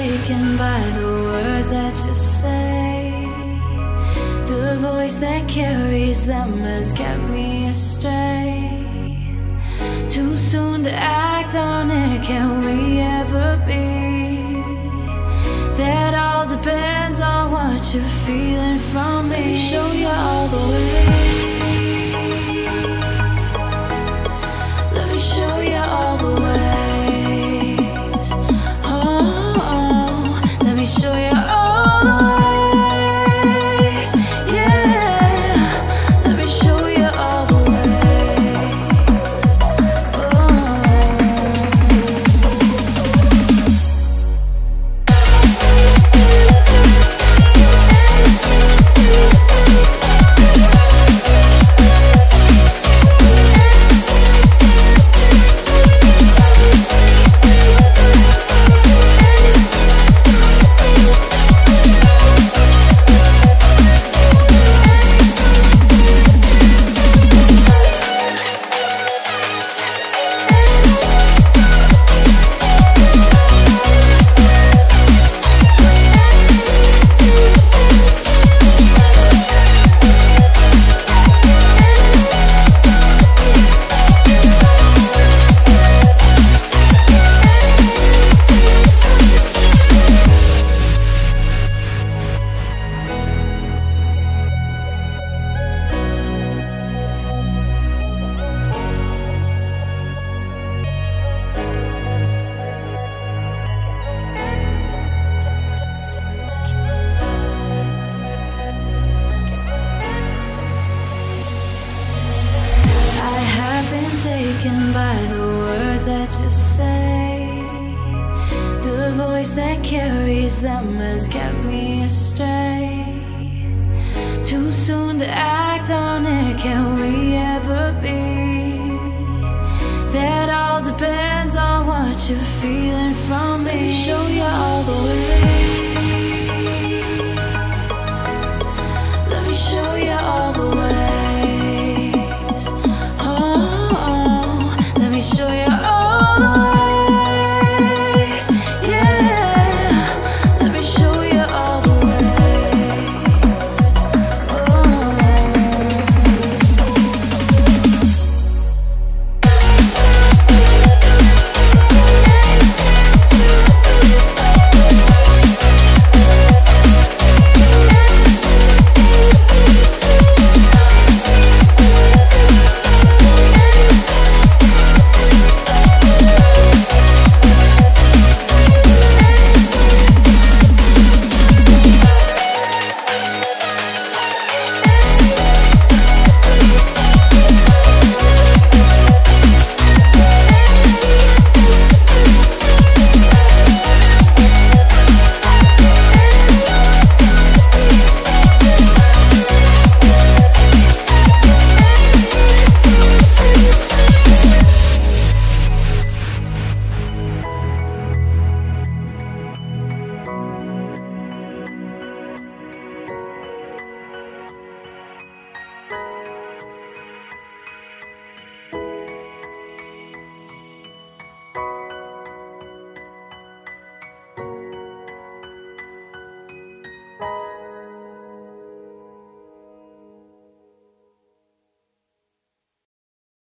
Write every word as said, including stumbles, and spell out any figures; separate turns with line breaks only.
taken by the words that you say. The voice that carries them has kept me astray. Too soon to act on it, can we ever be? That all depends on what you're feeling from me. Let me show you all the way. Let me show you all the ways. Oh, oh. Let me show you all the ways. Yeah, let me show you all the ways. Oh. Taken by the words that you say. The voice that carries them has kept me astray. Too soon to act on it, can we ever be? That all depends on what you're feeling from me. Let me show you all the way. Let me show you all the way.